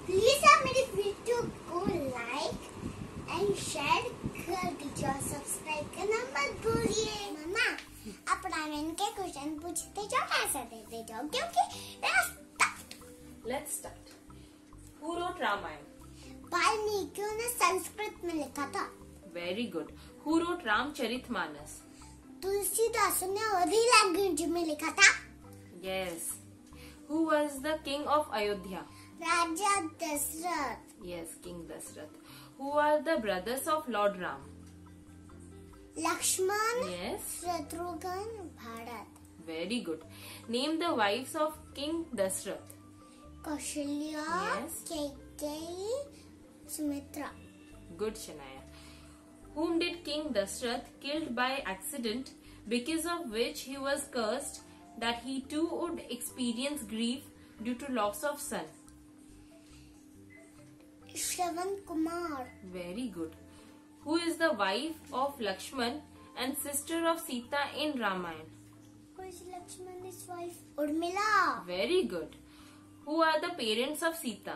Please आप मेरी video को लाइक एंड शेयर कर दीजिए और सब्सक्राइब करना मत भूलिए। मम्मा आप रामायण के क्वेश्चन पूछते जाओ, ऐसा देते जाओ क्योंकि Let's start. Who wrote Ramayana? Valmiki ने संस्कृत में लिखा था। Very good. Who wrote Ramcharitmanas? Tulsidas ने अवधी लैंग्वेज में लिखा था। Yes. Who was the king of Ayodhya? Raja Dasharath. Yes, King Dasrath. Who are the brothers of Lord Ram? Lakshman, Yes. Shatrughna, Bharat. Very good. Name the wives of King Dasrath. Kaushalya, Yes. Kaikeyi, Sumitra. Good, Shanaya. Whom did King Dasrath killed by accident, because of which he was cursed that he too would experience grief due to loss of son? Shravan Kumar. Very good. Who is the wife of Lakshman and sister of Sita in Ramayana? Who is Lakshman's wife? Urmila. Very good. Who are the parents of Sita?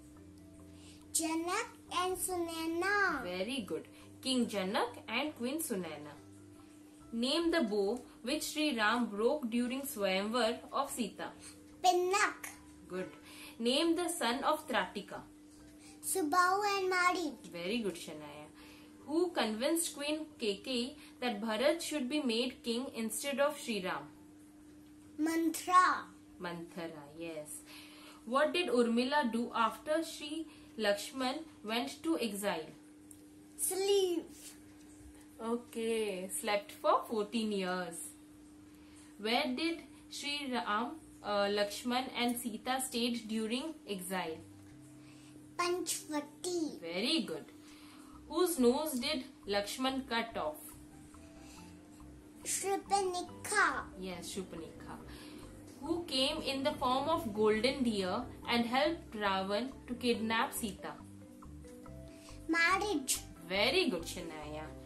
Janak and Sunaina. Very good. King Janak and Queen Sunaina. Name the bow which Sri Ram broke during Swayamvar of Sita. Pinaka. Good. Name the son of Tratika. Subahu and Mari. Very good, Shanaya. Who convinced Queen Keikei that Bharat should be made king instead of Sri Ram? Manthara. Manthara, yes. What did Urmila do after Sri Lakshman went to exile? Sleep. Okay, slept for 14 years. Where did Sri Ram, Lakshman and Sita stayed during exile? Panchavati. Very good. Whose nose did Lakshman cut off? Shurpanakha. Yes, Shurpanekha. Who came in the form of golden deer and helped Ravan to kidnap Sita? Marriage. Very good, Shanaya.